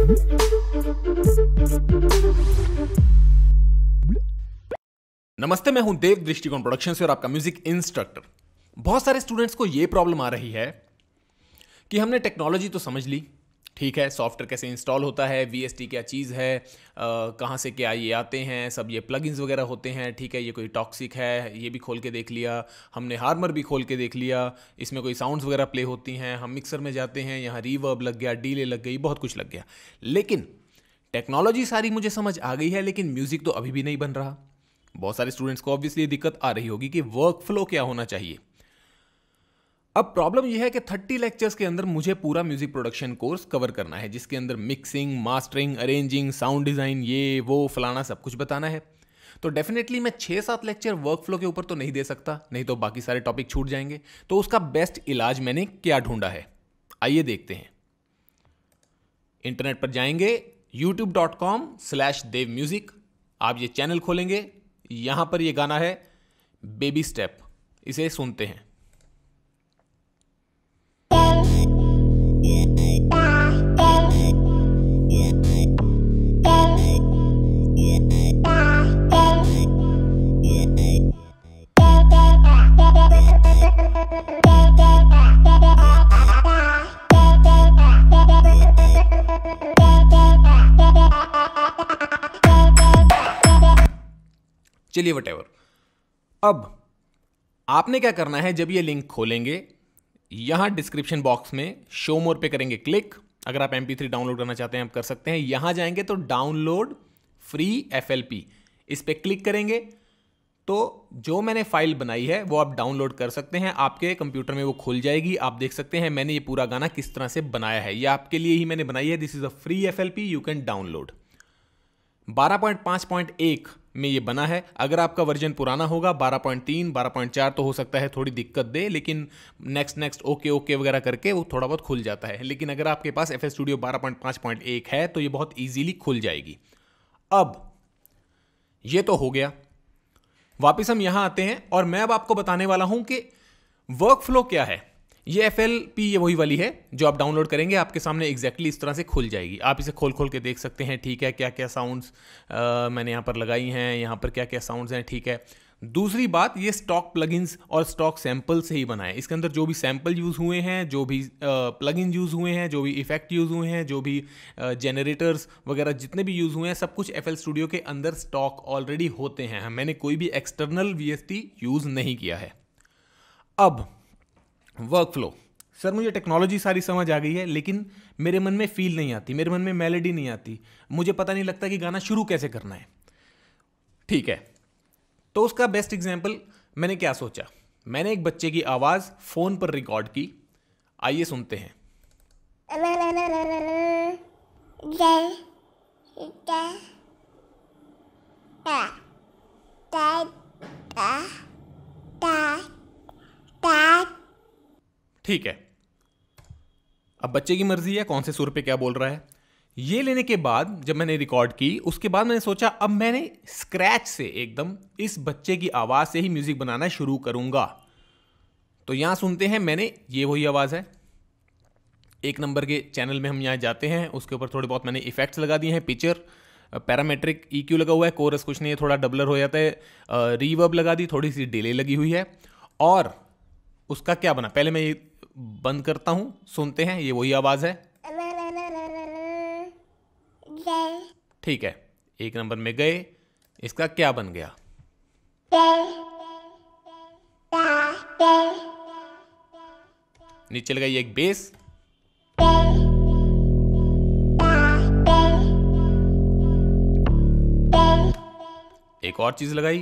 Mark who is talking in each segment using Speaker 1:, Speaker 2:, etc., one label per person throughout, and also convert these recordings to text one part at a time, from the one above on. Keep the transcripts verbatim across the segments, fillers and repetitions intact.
Speaker 1: नमस्ते, मैं हूं देव दृष्टिकोण प्रोडक्शन से और आपका म्यूजिक इंस्ट्रक्टर। बहुत सारे स्टूडेंट्स को यह प्रॉब्लम आ रही है कि हमने टेक्नोलॉजी तो समझ ली, ठीक है, सॉफ्टवेयर कैसे इंस्टॉल होता है, वीएसटी क्या चीज़ है, कहाँ से क्या ये आते हैं, सब ये प्लगइन्स वगैरह होते हैं, ठीक है, ये कोई टॉक्सिक है ये भी खोल के देख लिया, हमने हार्मर भी खोल के देख लिया, इसमें कोई साउंड्स वगैरह प्ले होती हैं, हम मिक्सर में जाते हैं, यहाँ रीवर्ब लग गया, डीले लग गई, बहुत कुछ लग गया। लेकिन टेक्नोलॉजी सारी मुझे समझ आ गई है, लेकिन म्यूजिक तो अभी भी नहीं बन रहा। बहुत सारे स्टूडेंट्स को ऑब्वियसली दिक्कत आ रही होगी कि वर्क फ्लो क्या होना चाहिए। अब प्रॉब्लम यह है कि तीस लेक्चर्स के अंदर मुझे पूरा म्यूजिक प्रोडक्शन कोर्स कवर करना है, जिसके अंदर mixing, mastering, arranging, sound design, ये वो फलाना सब कुछ बताना है। तो डेफिनेटली मैं छः सात लेक्चर वर्क फ्लो के ऊपर तो नहीं दे सकता, नहीं तो बाकी सारे टॉपिक छूट जाएंगे। तो उसका बेस्ट इलाज मैंने क्या ढूंढा है, आइए देखते हैं। इंटरनेट पर जाएंगे, YouTube dot com slash Dev music, आप ये चैनल खोलेंगे, यहां पर ये गाना है बेबी स्टेप, इसे सुनते हैं। चलिए वटेवर। अब आपने क्या करना है, जब ये लिंक खोलेंगे, यहां डिस्क्रिप्शन बॉक्स में शो मोर पे करेंगे क्लिक। अगर आप एम पी थ्री डाउनलोड करना चाहते हैं आप कर सकते हैं। यहां जाएंगे तो download free F L P, इस पे क्लिक करेंगे तो जो मैंने फाइल बनाई है वो आप डाउनलोड कर सकते हैं। आपके कंप्यूटर में वो खुल जाएगी, आप देख सकते हैं मैंने ये पूरा गाना किस तरह से बनाया है। ये आपके लिए ही मैंने बनाई है। This is a free F L P, you can download. बारह पॉइंट पाँच पॉइंट एक में ये बना है। अगर आपका वर्जन पुराना होगा बारह पॉइंट तीन, बारह पॉइंट चार, तो हो सकता है थोड़ी दिक्कत दे, लेकिन नेक्स्ट नेक्स्ट ओके ओके वगैरह करके वो थोड़ा बहुत खुल जाता है। लेकिन अगर आपके पास एफ एस स्टूडियो बारह पॉइंट पाँच पॉइंट एक है तो ये बहुत इजीली खुल जाएगी। अब ये तो हो गया, वापस हम यहां आते हैं और मैं अब आपको बताने वाला हूं कि वर्क फ्लो क्या है। ये एफ एल पी ये वही वाली है जो आप डाउनलोड करेंगे, आपके सामने एग्जैक्टली इस तरह से खुल जाएगी। आप इसे खोल खोल के देख सकते हैं, ठीक है, क्या क्या साउंड्स मैंने यहाँ पर लगाई हैं, यहाँ पर क्या क्या साउंड्स हैं, ठीक है। दूसरी बात, ये स्टॉक प्लगइन्स और स्टॉक सैंपल से ही बना है। इसके अंदर जो भी सैंपल यूज़ हुए हैं, जो भी प्लगइन यूज़ हुए हैं, जो भी इफेक्ट यूज़ हुए हैं, जो भी जनरेटर्स वगैरह जितने भी यूज़ हुए हैं, सब कुछ एफ एल स्टूडियो के अंदर स्टॉक ऑलरेडी होते हैं। मैंने कोई भी external V S T use नहीं किया है। अब वर्क फ्लो, सर मुझे टेक्नोलॉजी सारी समझ आ गई है, लेकिन मेरे मन में फील नहीं आती, मेरे मन में मेलोडी नहीं आती, मुझे पता नहीं लगता कि गाना शुरू कैसे करना है। ठीक है, तो उसका बेस्ट एग्जांपल मैंने क्या सोचा, मैंने एक बच्चे की आवाज़ फ़ोन पर रिकॉर्ड की। आइए सुनते हैं। ठीक है, अब बच्चे की मर्जी है कौन से सुर पे क्या बोल रहा है। ये लेने के बाद जब मैंने रिकॉर्ड की, उसके बाद मैंने सोचा अब मैंने स्क्रैच से एकदम इस बच्चे की आवाज़ से ही म्यूजिक बनाना शुरू करूंगा। तो यहां सुनते हैं, मैंने ये वही आवाज़ है। एक नंबर के चैनल में हम यहां जाते हैं, उसके ऊपर थोड़े बहुत मैंने इफेक्ट्स लगा दिए हैं, पिक्चर, पैरामेट्रिक ई क्यू लगा हुआ है, कोरस कुछ नहीं है, थोड़ा डबलर हो जाता है, रीवर्ब लगा दी, थोड़ी सी डिले लगी हुई है। और उसका क्या बना, पहले मैं ये बंद करता हूं, सुनते हैं, ये वही आवाज़ है। ठीक है, एक नंबर में गए, इसका क्या बन गया, नीचे लगाई एक बेस, एक और चीज लगाई,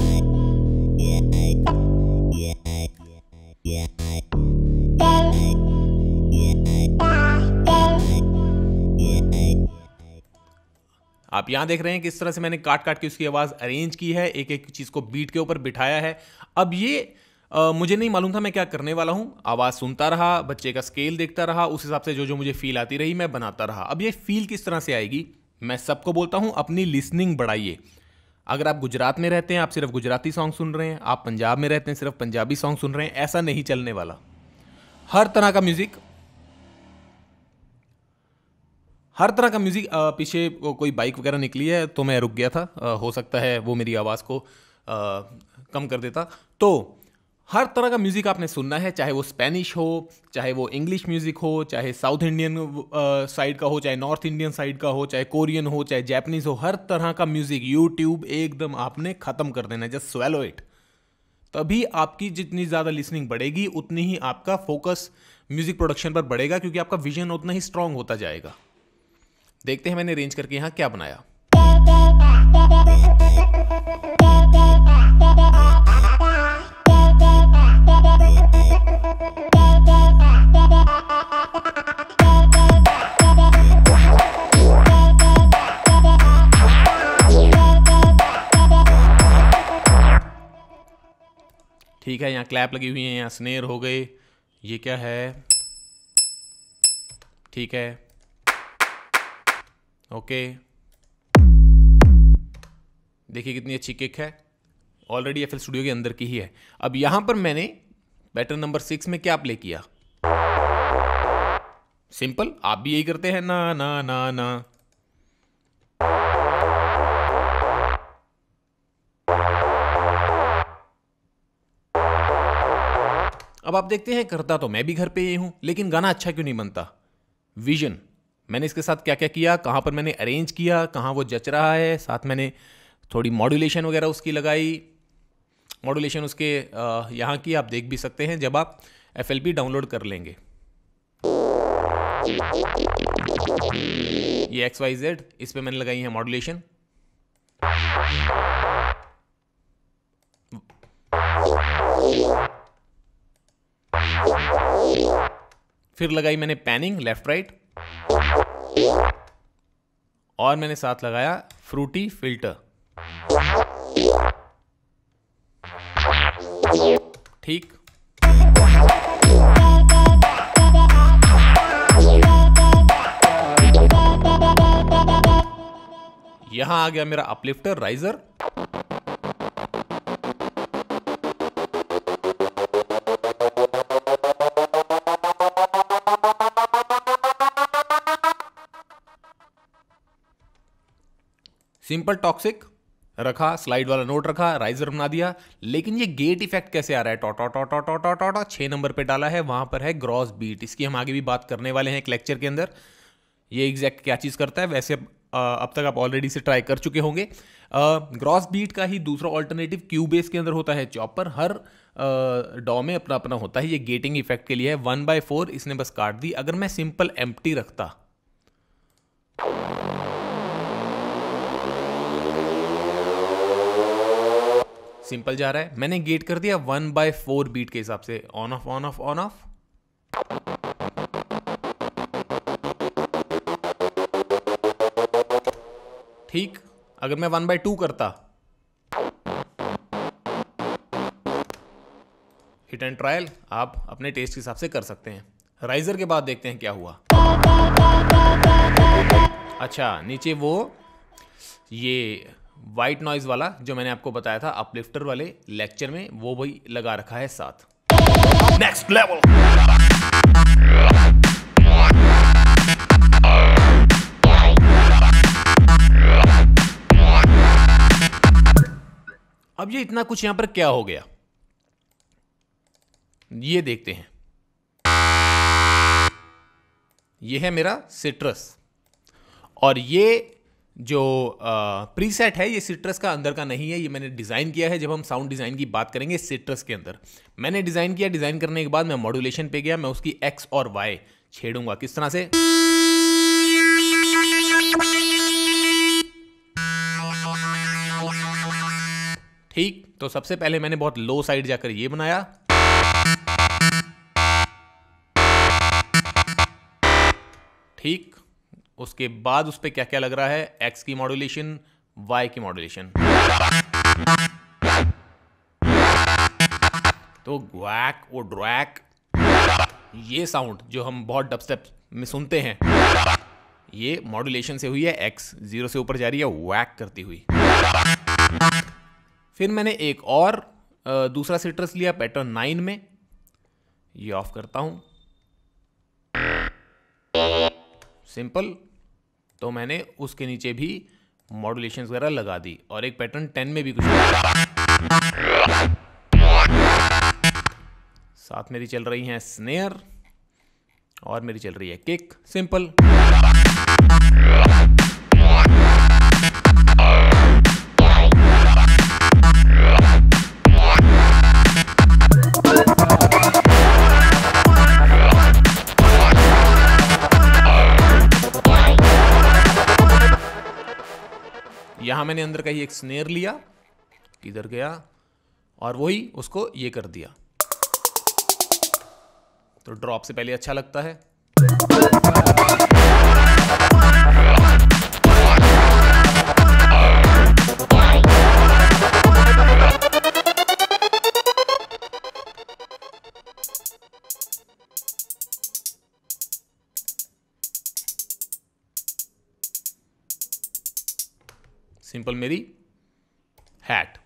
Speaker 1: आप यहां देख रहे हैं कि इस तरह से मैंने काट काट के उसकी आवाज अरेंज की है, एक एक चीज को बीट के ऊपर बिठाया है। अब ये आ, मुझे नहीं मालूम था मैं क्या करने वाला हूं। आवाज सुनता रहा, बच्चे का स्केल देखता रहा, उस हिसाब से जो जो मुझे फील आती रही मैं बनाता रहा। अब ये फील किस तरह से आएगी, मैं सबको बोलता हूं अपनी लिसनिंग बढ़ाइए। अगर आप गुजरात में रहते हैं आप सिर्फ गुजराती सॉन्ग सुन रहे हैं, आप पंजाब में रहते हैं सिर्फ पंजाबी सॉन्ग सुन रहे हैं, ऐसा नहीं चलने वाला। हर तरह का म्यूजिक, हर तरह का म्यूज़िक। पीछे कोई बाइक वगैरह निकली है तो मैं रुक गया था, आ, हो सकता है वो मेरी आवाज़ को आ, कम कर देता। तो हर तरह का म्यूज़िक आपने सुनना है, चाहे वो स्पेनिश हो, चाहे वो इंग्लिश म्यूज़िक हो, चाहे साउथ इंडियन साइड का हो, चाहे नॉर्थ इंडियन साइड का हो, चाहे कोरियन हो, चाहे जैपनीज़ हो, हर तरह का म्यूज़िक यूट्यूब एकदम आपने ख़त्म कर देना है, जस्ट स्वेलो इट। तभी आपकी जितनी ज़्यादा लिसनिंग बढ़ेगी उतनी ही आपका फोकस म्यूज़िक प्रोडक्शन पर बढ़ेगा, क्योंकि आपका विजन उतना ही स्ट्रांग होता जाएगा। देखते हैं मैंने अरेंज करके यहाँ क्या बनाया। ठीक है, यहाँ क्लैप लगी हुई है, यहाँ स्नेर हो गए, ये क्या है, ठीक है, ओके। देखिए कितनी अच्छी किक है, ऑलरेडी एफ एल स्टूडियो के अंदर की ही है। अब यहां पर मैंने पैटर्न नंबर सिक्स में क्या प्ले किया, सिंपल, आप भी यही करते हैं ना ना ना ना। अब आप देखते हैं करता तो मैं भी घर पे ही हूं, लेकिन गाना अच्छा क्यों नहीं बनता। विजन, मैंने इसके साथ क्या क्या किया, कहां पर मैंने अरेंज किया, कहां वो जच रहा है, साथ मैंने थोड़ी मॉड्यूलेशन वगैरह उसकी लगाई। मॉड्यूलेशन उसके यहाँ की आप देख भी सकते हैं जब आप एफ एल पी डाउनलोड कर लेंगे। ये एक्स वाई जेड, इस पे मैंने लगाई है मॉड्यूलेशन। फिर लगाई मैंने पैनिंग लेफ्ट राइट, और मैंने साथ लगाया फ्रूटी फिल्टर। ठीक, यहां आ गया मेरा अपलिफ्टर राइजर। सिंपल टॉक्सिक रखा, स्लाइड वाला नोट रखा, राइजर बना दिया। लेकिन ये गेट इफेक्ट कैसे आ रहा है, टॉ टॉ टॉ टॉ टॉ टॉ टॉ छह नंबर पे डाला है, वहां पर है ग्रॉस बीट। इसकी हम आगे भी बात करने वाले हैं एक लेक्चर के अंदर, ये एग्जैक्ट क्या चीज़ करता है। वैसे अब तक आप ऑलरेडी से ट्राई कर चुके होंगे। ग्रॉस बीट का ही दूसरा ऑल्टरनेटिव क्यूबेस के अंदर होता है चॉपर। हर डॉ में अपना अपना होता है। ये गेटिंग इफेक्ट के लिए है। वन बाय फोर इसने बस काट दी। अगर मैं सिंपल एम्प्टी रखता, सिंपल जा रहा है, मैंने गेट कर दिया वन बाय फोर बीट के हिसाब से, on off on off on off. ठीक, अगर मैं वन बाय टू करता, हिट एंड ट्रायल आप अपने टेस्ट के हिसाब से कर सकते हैं। राइजर के बाद देखते हैं क्या हुआ। अच्छा, नीचे वो ये वाइट नॉइज वाला जो मैंने आपको बताया था अपलिफ्टर वाले लेक्चर में, वो वही लगा रखा है साथ। Next level. अब ये इतना कुछ यहां पर क्या हो गया, ये देखते हैं। ये है मेरा सिट्रस, और ये जो प्रीसेट है ये सिट्रस का अंदर का नहीं है, ये मैंने डिज़ाइन किया है। जब हम साउंड डिज़ाइन की बात करेंगे सिट्रस के अंदर मैंने डिज़ाइन किया। डिज़ाइन करने के बाद मैं मॉड्यूलेशन पे गया, मैं उसकी एक्स और वाई छेड़ूंगा। किस तरह से, ठीक। तो सबसे पहले मैंने बहुत लो साइड जाकर ये बनाया, ठीक। उसके बाद उस पर क्या क्या लग रहा है, एक्स की मॉड्यूलेशन, वाई की मॉड्यूलेशन। तो ग्वैक और ड्रैक, ये साउंड जो हम बहुत डबस्टेप में सुनते हैं, ये मॉड्यूलेशन से हुई है। एक्स जीरो से ऊपर जा रही है वैक करती हुई। फिर मैंने एक और दूसरा सिट्रस लिया पैटर्न नाइन में, ये ऑफ करता हूं, सिंपल। तो मैंने उसके नीचे भी मॉड्यूलेशन वगैरह लगा दी, और एक पैटर्न टेन में भी कुछ साथ मेरी चल रही है स्नेयर और मेरी चल रही है किक। सिंपल। यहां मैंने अंदर का ही एक स्नेयर लिया, इधर गया और वही उसको ये कर दिया, तो ड्रॉप से पहले अच्छा लगता है। सिंपल मेरी हैट।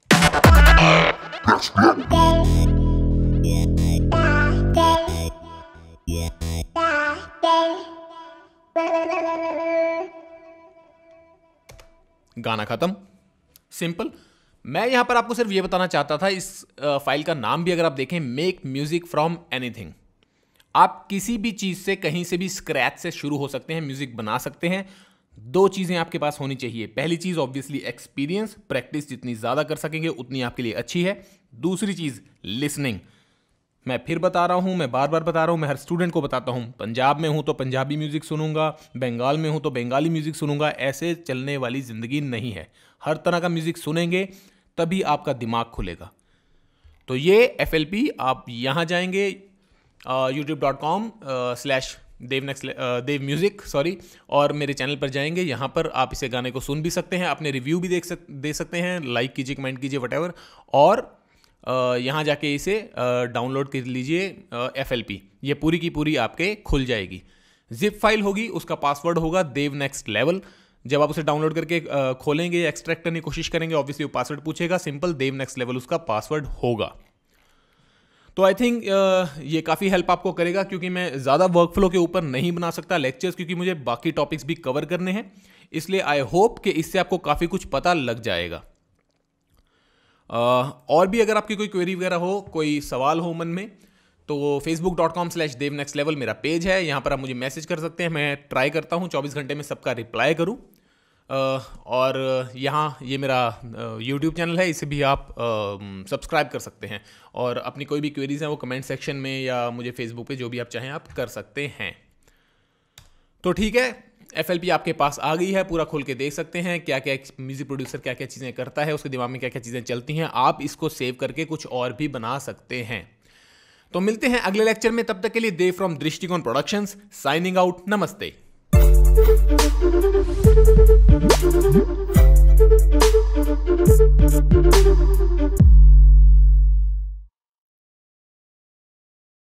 Speaker 1: गाना खत्म। सिंपल। मैं यहां पर आपको सिर्फ ये बताना चाहता था, इस फाइल का नाम भी अगर आप देखें, मेक म्यूजिक फ्रॉम एनीथिंग। आप किसी भी चीज से, कहीं से भी स्क्रैच से शुरू हो सकते हैं, म्यूजिक बना सकते हैं। दो चीजें आपके पास होनी चाहिए। पहली चीज ऑब्वियसली एक्सपीरियंस, प्रैक्टिस जितनी ज्यादा कर सकेंगे उतनी आपके लिए अच्छी है। दूसरी चीज लिसनिंग। मैं फिर बता रहा हूं, मैं बार बार बता रहा हूं, मैं हर स्टूडेंट को बताता हूं, पंजाब में हूं तो पंजाबी म्यूजिक सुनूंगा, बंगाल में हूं तो बंगाली म्यूजिक सुनूंगा। ऐसे चलने वाली जिंदगी नहीं है। हर तरह का म्यूजिक सुनेंगे तभी आपका दिमाग खुलेगा। तो ये एफ एल पी आप यहां जाएंगे YouTube dot com slash Dev next Dev music sorry और मेरे चैनल पर जाएंगे। यहाँ पर आप इसे गाने को सुन भी सकते हैं, अपने रिव्यू भी देख सक दे सकते हैं, लाइक कीजिए, कमेंट कीजिए, वटेवर। और uh, यहाँ जाके इसे डाउनलोड uh, कर लीजिए एफ एल पी। ये पूरी की पूरी आपके खुल जाएगी। जिप फाइल होगी, उसका पासवर्ड होगा देव नेक्स्ट लेवल। जब आप उसे डाउनलोड करके uh, खोलेंगे, एक्सट्रैक्ट करने की कोशिश करेंगे, ऑब्वियसली वो पासवर्ड पूछेगा। सिंपल देव नेक्स्ट लेवल उसका पासवर्ड होगा। तो आई थिंक uh, ये काफ़ी हेल्प आपको करेगा, क्योंकि मैं ज़्यादा वर्क फ्लो के ऊपर नहीं बना सकता लेक्चर्स, क्योंकि मुझे बाकी टॉपिक्स भी कवर करने हैं। इसलिए आई होप कि इससे आपको काफ़ी कुछ पता लग जाएगा। uh, और भी अगर आपकी कोई क्वेरी वगैरह हो, कोई सवाल हो मन में, तो Facebook dot com slash Dev next level मेरा पेज है। यहाँ पर आप मुझे मैसेज कर सकते हैं। मैं ट्राई करता हूँ चौबीस घंटे में सबका रिप्लाई करूँ। Uh, और यहाँ ये मेरा यूट्यूब चैनल है, इसे भी आप सब्सक्राइब uh, कर सकते हैं। और अपनी कोई भी क्वेरीज हैं वो कमेंट सेक्शन में या मुझे फेसबुक पे जो भी आप चाहें आप कर सकते हैं। तो ठीक है, एफ एल पी आपके पास आ गई है, पूरा खोल के देख सकते हैं क्या क्या म्यूजिक प्रोड्यूसर क्या क्या चीज़ें करता है, उसके दिमाग में क्या क्या चीज़ें चलती हैं। आप इसको सेव करके कुछ और भी बना सकते हैं। तो मिलते हैं अगले लेक्चर में, तब तक के लिए Dev from Drishtikon productions signing out. नमस्ते।